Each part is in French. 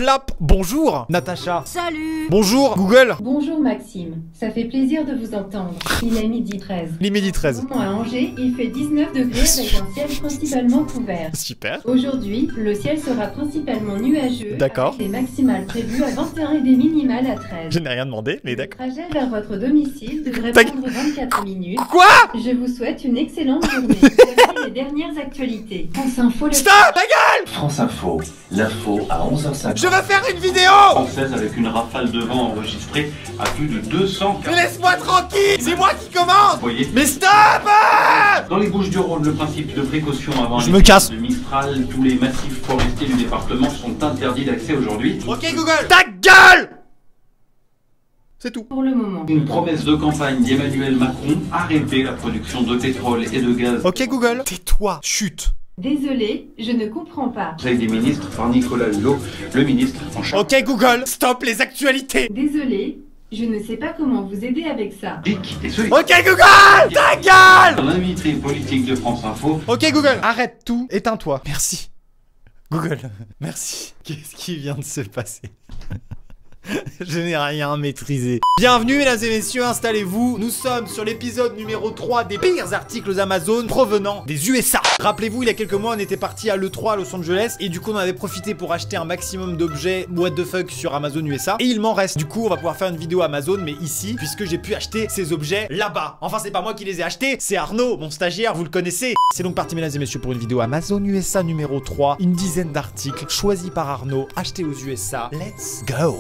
Plap, bonjour. Natacha. Salut. Bonjour Google. Bonjour Maxime, ça fait plaisir de vous entendre. Il est midi 13. Il est midi 13. En ce moment à Angers, il fait 19 degrés avec un ciel principalement couvert. Super. Aujourd'hui, le ciel sera principalement nuageux. D'accord. Avec des maximales prévues à 21 et des minimales à 13. Je n'ai rien demandé, mais Le d'accord. trajet vers votre domicile devrait Ta- prendre 24 minutes. Quoi? Je vous souhaite une excellente journée. Voici les dernières actualités. France Info, Stop, ta gueule. France Info, l'info à 11h50. Je veux faire une vidéo. Française avec une rafale de vent enregistrée à plus de 200 Mais laisse-moi tranquille. C'est moi qui commande. foyers. Mais stop. Dans les Bouches-du-Rhône, le principe de précaution avant Je un me casse. épisode de Mistral, tous les massifs forestiers du département sont interdits d'accès aujourd'hui. Ok Google. Ta gueule. C'est tout. pour le moment. Une promesse de campagne d'Emmanuel Macron, arrêter la production de pétrole et de gaz. Ok Google. Tais-toi. Chut. Désolé, je ne comprends pas. Conseil des ministres par Nicolas Hulot, le ministre en charge. Ok Google. Stop les actualités. Désolé, je ne sais pas comment vous aider avec ça. Et celui Ok Google. Ta gueule. l'invité politique de France Info. Ok Google. Arrête tout. Éteins-toi. Merci. Google. Merci. Qu'est-ce qui vient de se passer? Je n'ai rien maîtrisé. Bienvenue mesdames et messieurs, installez-vous. Nous sommes sur l'épisode numéro 3 des pires articles Amazon provenant des USA. Rappelez-vous, il y a quelques mois, on était parti à l'E3 à Los Angeles et du coup, on avait profité pour acheter un maximum d'objets what the fuck sur Amazon USA. Et il m'en reste. Du coup, on va pouvoir faire une vidéo Amazon, mais ici, puisque j'ai pu acheter ces objets là-bas. Enfin, c'est pas moi qui les ai achetés, c'est Arnaud, mon stagiaire, vous le connaissez. C'est donc parti mesdames et messieurs pour une vidéo Amazon USA numéro 3. Une dizaine d'articles choisis par Arnaud, achetés aux USA. Let's go.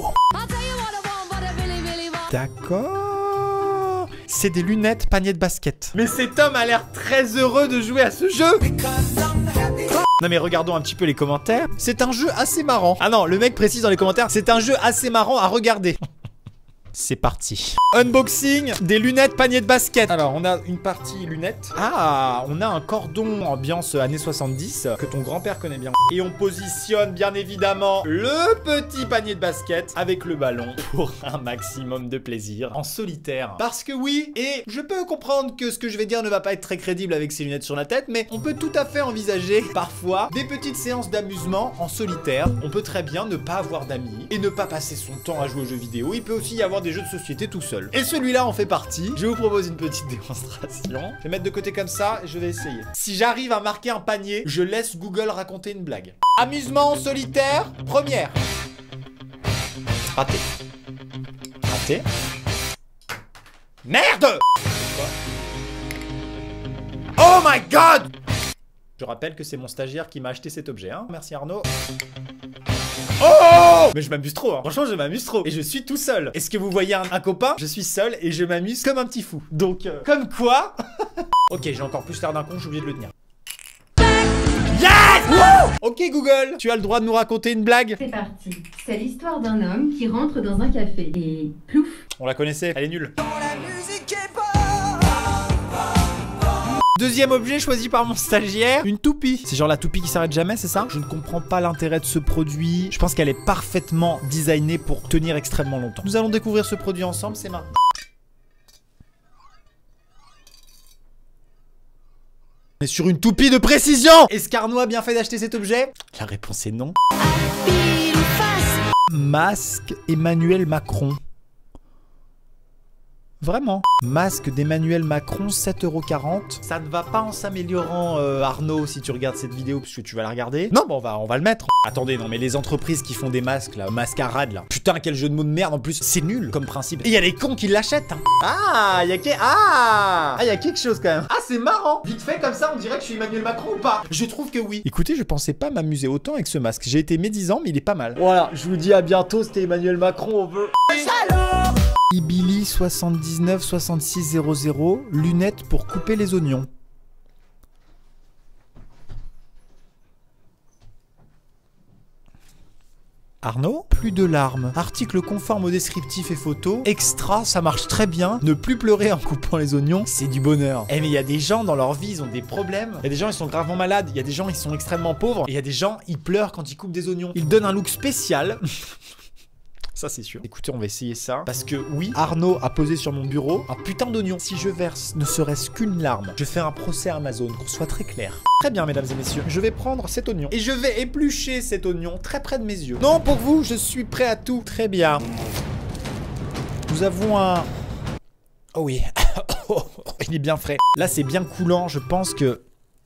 D'accord. C'est des lunettes panier de basket. Mais cet homme a l'air très heureux de jouer à ce jeu. Non mais regardons un petit peu les commentaires. C'est un jeu assez marrant. Ah non, le mec précise dans les commentaires, c'est un jeu assez marrant à regarder. C'est parti. Unboxing des lunettes panier de basket. Alors, on a une partie lunettes. Ah, on a un cordon ambiance années 70 que ton grand-père connaît bien. Et on positionne bien évidemment le petit panier de basket avec le ballon pour un maximum de plaisir en solitaire. Parce que oui, et je peux comprendre que ce que je vais dire ne va pas être très crédible avec ces lunettes sur la tête, mais on peut tout à fait envisager parfois des petites séances d'amusement en solitaire. On peut très bien ne pas avoir d'amis et ne pas passer son temps à jouer aux jeux vidéo. Il peut aussi y avoir des jeux de société tout seul. Et celui-là en fait partie. Je vous propose une petite démonstration. Je vais mettre de côté comme ça et je vais essayer. Si j'arrive à marquer un panier, je laisse Google raconter une blague. Amusement solitaire, première. Raté. Raté. Merde! Oh my god! Je rappelle que c'est mon stagiaire qui m'a acheté cet objet, hein. Merci Arnaud. Oh! Mais je m'amuse trop, hein. Franchement je m'amuse trop. Et je suis tout seul. Est-ce que vous voyez un copain? Je suis seul et je m'amuse comme un petit fou. Donc, comme quoi. Ok, j'ai encore plus l'air d'un con, j'ai oublié de le tenir. Yes! Wouh! Ok Google, tu as le droit de nous raconter une blague? C'est parti. C'est l'histoire d'un homme qui rentre dans un café et plouf. On la connaissait, elle est nulle. Deuxième objet choisi par mon stagiaire, une toupie. C'est genre la toupie qui s'arrête jamais, c'est ça? Je ne comprends pas l'intérêt de ce produit. Je pense qu'elle est parfaitement designée pour tenir extrêmement longtemps. Nous allons découvrir ce produit ensemble, c'est maintenant. On est sur une toupie de précision. Est-ce qu'Arnaud a bien fait d'acheter cet objet? La réponse est non. Masque Emmanuel Macron. Vraiment. Masque d'Emmanuel Macron, 7,40 €. Ça ne va pas en s'améliorant, Arnaud, si tu regardes cette vidéo, puisque tu vas la regarder. Non, bon, on va le mettre. Attendez, non, mais les entreprises qui font des masques, là, mascarade, là. Putain, quel jeu de mots de merde, en plus. C'est nul, comme principe. Et il y a des cons qui l'achètent, hein. Ah, il y a quelque chose, quand même. Ah, c'est marrant. Vite fait, comme ça, on dirait que je suis Emmanuel Macron ou pas? Je trouve que oui. Écoutez, je pensais pas m'amuser autant avec ce masque. J'ai été médisant, mais il est pas mal. Voilà, je vous dis à bientôt, c'était Emmanuel Macron, on veut... Ibili 79 66 00, lunettes pour couper les oignons. Arnaud, plus de larmes. Article conforme au descriptif et photo. Extra, ça marche très bien. Ne plus pleurer en coupant les oignons, c'est du bonheur. Eh mais il y a des gens dans leur vie, ils ont des problèmes. Il y a des gens, ils sont gravement malades. Il y a des gens, ils sont extrêmement pauvres. Et il y a des gens, ils pleurent quand ils coupent des oignons. Ils donnent un look spécial. Ça c'est sûr. Écoutez, on va essayer ça. Parce que oui, Arnaud a posé sur mon bureau un putain d'oignon. Si je verse ne serait-ce qu'une larme, je fais un procès à Amazon, qu'on soit très clair. Très bien, mesdames et messieurs. Je vais prendre cet oignon. Et je vais éplucher cet oignon très près de mes yeux. Non, pour vous, je suis prêt à tout. Très bien. Nous avons un... Oh oui. Il est bien frais. Là, c'est bien coulant. Je pense que...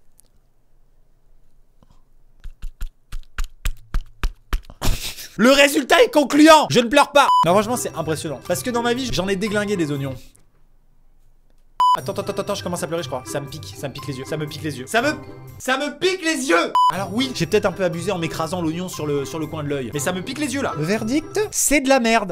Le résultat est concluant. Je ne pleure pas. Non, franchement, c'est impressionnant. Parce que dans ma vie, j'en ai déglingué des oignons. Attends, je commence à pleurer, je crois. Ça me pique les yeux. Ça me pique les yeux. Ça me pique les yeux. Alors oui, j'ai peut-être un peu abusé en m'écrasant l'oignon sur le coin de l'œil. Mais ça me pique les yeux là. Le verdict, c'est de la merde.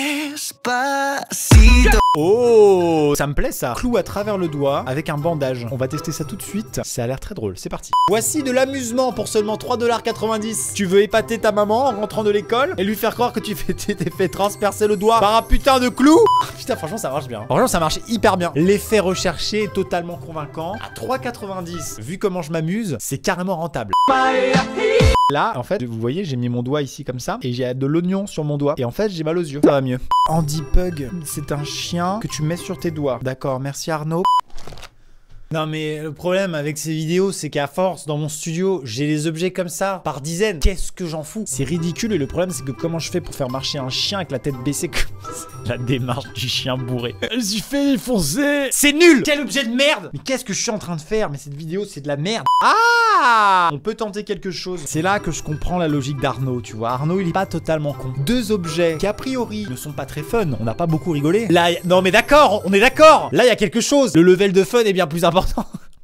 Oh, ça me plaît ça. Clou à travers le doigt avec un bandage. On va tester ça tout de suite. Ça a l'air très drôle. C'est parti. Voici de l'amusement pour seulement 3,90 $. Tu veux épater ta maman en rentrant de l'école et lui faire croire que tu t'es fait transpercer le doigt par un putain de clou. Putain, franchement, ça marche bien. Franchement, ça marche hyper bien. L'effet recherché est totalement convaincant. À 3,90 $, vu comment je m'amuse, c'est carrément rentable. Là, en fait, vous voyez, j'ai mis mon doigt ici comme ça et j'ai de l'oignon sur mon doigt. Et en fait, j'ai mal aux yeux. Ça va mieux. Andy Pug, c'est un chien que tu mets sur tes doigts. D'accord, merci Arnaud. Non mais le problème avec ces vidéos, c'est qu'à force, dans mon studio, j'ai des objets comme ça, par dizaines. Qu'est-ce que j'en fous? C'est ridicule et le problème, c'est que comment je fais pour faire marcher un chien avec la tête baissée comme ça? La démarche du chien bourré. Elle s'y fait foncer. C'est nul. Quel objet de merde. Mais qu'est-ce que je suis en train de faire? Mais cette vidéo, c'est de la merde. Ah, on peut tenter quelque chose. C'est là que je comprends la logique d'Arnaud, tu vois. Arnaud, il est pas totalement con. Deux objets qui, a priori, ne sont pas très fun. On n'a pas beaucoup rigolé. Là, non mais d'accord, on est d'accord. Là, il y a quelque chose. Le level de fun est bien plus important.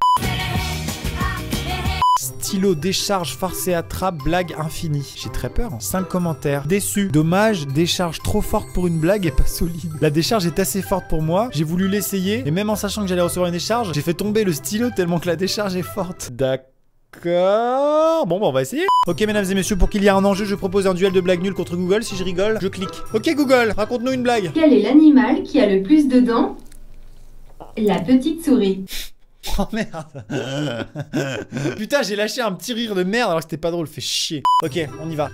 Stylo, décharge, farce et attrape, blague infinie. J'ai très peur. 5 commentaires. Déçu. Dommage, décharge trop forte pour une blague et pas solide. La décharge est assez forte pour moi. J'ai voulu l'essayer. Et même en sachant que j'allais recevoir une décharge, j'ai fait tomber le stylo tellement que la décharge est forte. D'accord. Bon, bah on va essayer. Ok, mesdames et messieurs, pour qu'il y ait un enjeu, je propose un duel de blagues nulles contre Google. Si je rigole, je clique. Ok, Google, raconte-nous une blague. Quel est l'animal qui a le plus de dents? La petite souris. Oh merde. Putain, j'ai lâché un petit rire de merde alors que c'était pas drôle, fait chier. Ok, on y va.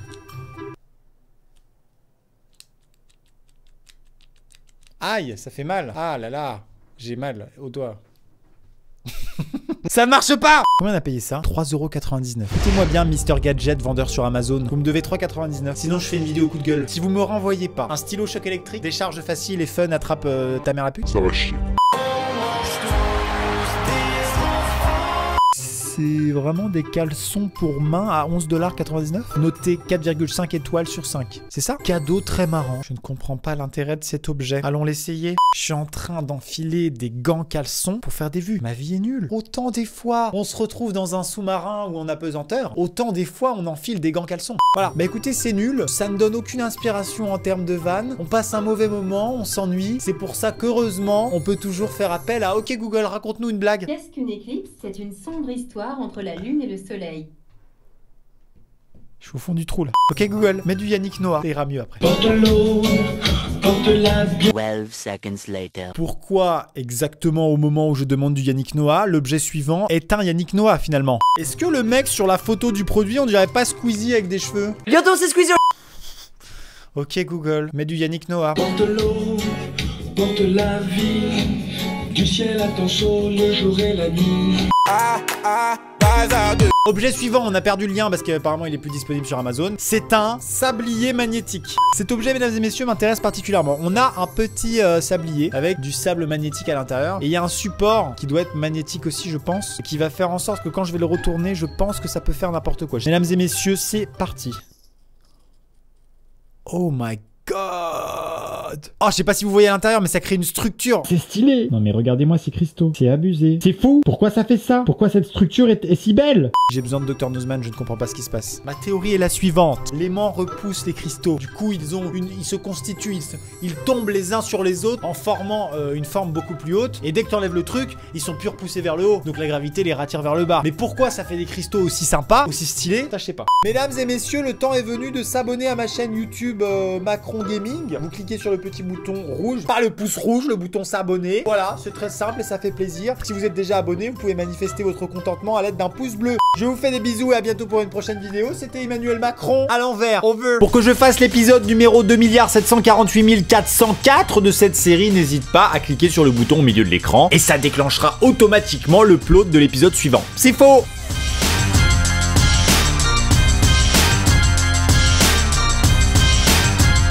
Aïe, ça fait mal. Ah là là, j'ai mal au doigt. Ça marche pas. Combien on a payé ça? 3,99 €. Écoutez-moi bien, Mister Gadget, vendeur sur Amazon. Vous me devez 3,99 €. Sinon, je fais une vidéo coup de gueule. Si vous me renvoyez pas un stylo choc électrique, décharge facile et fun, attrape ta mère à pute, ça va chier. C'est vraiment des caleçons pour main à 11,99 $. Noté 4,5 étoiles sur 5. C'est ça? Cadeau très marrant. Je ne comprends pas l'intérêt de cet objet. Allons l'essayer. Je suis en train d'enfiler des gants caleçons pour faire des vues. Ma vie est nulle. Autant des fois, on se retrouve dans un sous-marin ou en apesanteur. Autant des fois, on enfile des gants caleçons. Voilà. Bah écoutez, c'est nul. Ça ne donne aucune inspiration en termes de vannes. On passe un mauvais moment, on s'ennuie. C'est pour ça qu'heureusement, on peut toujours faire appel à OK Google, raconte-nous une blague. Qu'est-ce qu'une éclipse? C'est une sombre histoire entre la lune et le soleil. Je suis au fond du trou là. Ok Google, mets du Yannick Noah. Ça ira mieux après. 12 seconds later. Pourquoi exactement au moment où je demande du Yannick Noah, l'objet suivant est un Yannick Noah finalement? Est-ce que le mec sur la photo du produit, on dirait pas Squeezie avec des cheveux? Bientôt c'est Squeezie. Ok Google, mets du Yannick Noah. Porte l'eau, porte la vie, du ciel à ton sol, le jour et la nuit. Objet suivant, on a perdu le lien parce qu'apparemment il est plus disponible sur Amazon. C'est un sablier magnétique. Cet objet, mesdames et messieurs, m'intéresse particulièrement. On a un petit sablier avec du sable magnétique à l'intérieur. Et il y a un support qui doit être magnétique aussi, je pense, qui va faire en sorte que quand je vais le retourner, je pense que ça peut faire n'importe quoi. Mesdames et messieurs, c'est parti. Oh my god. Oh, je sais pas si vous voyez à l'intérieur, mais ça crée une structure. C'est stylé. Non mais regardez-moi ces cristaux. C'est abusé. C'est fou. Pourquoi ça fait ça? Pourquoi cette structure est si belle? J'ai besoin de Dr Nozman, je ne comprends pas ce qui se passe. Ma théorie est la suivante. L'aimant repousse les cristaux. Du coup, ils se constituent, ils tombent les uns sur les autres en formant une forme beaucoup plus haute. Et dès que tu enlèves le truc, ils sont plus repoussés vers le haut. Donc la gravité les rattire vers le bas. Mais pourquoi ça fait des cristaux aussi sympas, aussi stylés? Ça, je sais pas. Mesdames et messieurs, le temps est venu de s'abonner à ma chaîne YouTube Macron Gaming. Vous cliquez sur le petit bouton rouge, pas le pouce rouge, le bouton s'abonner. Voilà, c'est très simple et ça fait plaisir. Si vous êtes déjà abonné, vous pouvez manifester votre contentement à l'aide d'un pouce bleu. Je vous fais des bisous et à bientôt pour une prochaine vidéo. C'était Emmanuel Macron à l'envers. Over. Pour que je fasse l'épisode numéro 2 748 404 de cette série, n'hésite pas à cliquer sur le bouton au milieu de l'écran et ça déclenchera automatiquement l'upload de l'épisode suivant. C'est faux!